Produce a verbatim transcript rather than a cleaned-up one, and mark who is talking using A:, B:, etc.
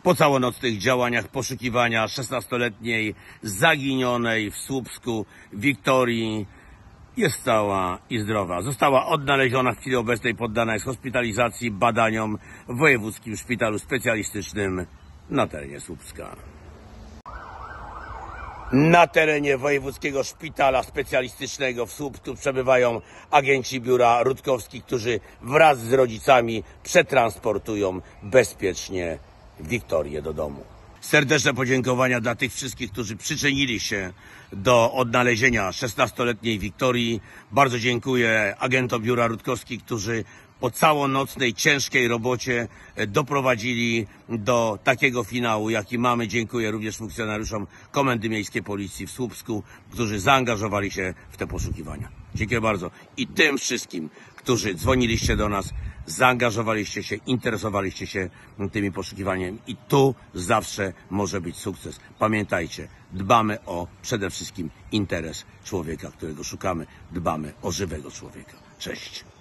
A: po całonocnych działaniach poszukiwania szesnastoletniej zaginionej w Słupsku Wiktorii jest cała i zdrowa. Została odnaleziona w chwili obecnej, poddana jest hospitalizacji, badaniom w Wojewódzkim Szpitalu Specjalistycznym na terenie Słupska. Na terenie Wojewódzkiego Szpitala Specjalistycznego w Słupsku przebywają agenci biura Rutkowskich, którzy wraz z rodzicami przetransportują bezpiecznie Wiktorię do domu. Serdeczne podziękowania dla tych wszystkich, którzy przyczynili się do odnalezienia szesnastoletniej Wiktorii. Bardzo dziękuję agentom biura Rutkowskich, którzy po całonocnej, ciężkiej robocie doprowadzili do takiego finału, jaki mamy. Dziękuję również funkcjonariuszom Komendy Miejskiej Policji w Słupsku, którzy zaangażowali się w te poszukiwania. Dziękuję bardzo. I tym wszystkim, którzy dzwoniliście do nas, zaangażowaliście się, interesowaliście się tymi poszukiwaniami. I tu zawsze może być sukces. Pamiętajcie, dbamy o przede wszystkim interes człowieka, którego szukamy. Dbamy o żywego człowieka. Cześć.